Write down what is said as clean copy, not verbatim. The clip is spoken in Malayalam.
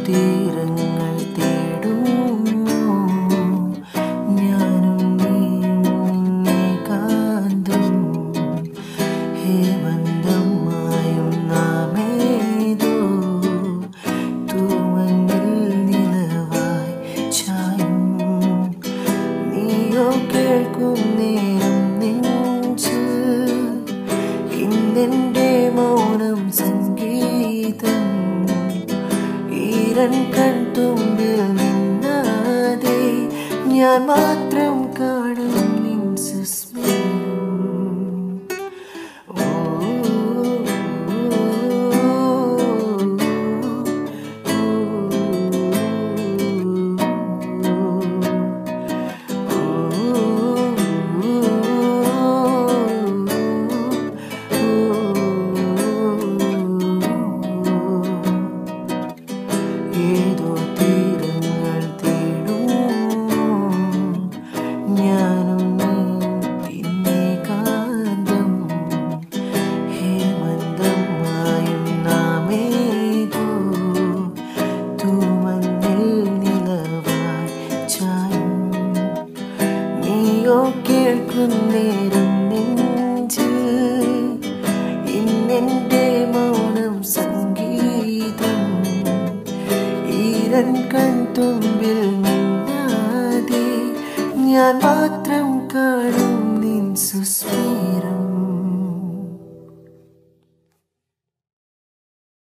തീരങ്ങൾ തേടുന്നു ഞാനും നീയും ഏകാന്തം ഹേമന്തമായും നാമേതോ തൂമഞ്ഞിൽ നിലവായി ചായും നീയോ കേൾക്കും നേരം നെഞ്ചിൽ ഇന്നെൻ്റെ മൗനം സംഗീതം ഈരൻ കൺതുമ്പിൽ നിന്നാതെ ഞാൻ മാത്രം കാണും നിൻ സുസ്മരം ഏതോ തീരങ്ങൾ തേടുന്നു ഞാനും നീയും ഏകാന്തം ഹേമന്തമായും നാമേതോ തൂമഞ്ഞിൽ നിലവായി ചായും നീയോ കേൾക്കുന്നേരം നെഞ്ചിൽ ഇന്നെൻ്റെ മൗനം സംഗീതം ഈരൻ കൺതുമ്പിൽ നിന്നാതെ ഞാൻ മാത്രം കാണും നിൻ സുസ്മരം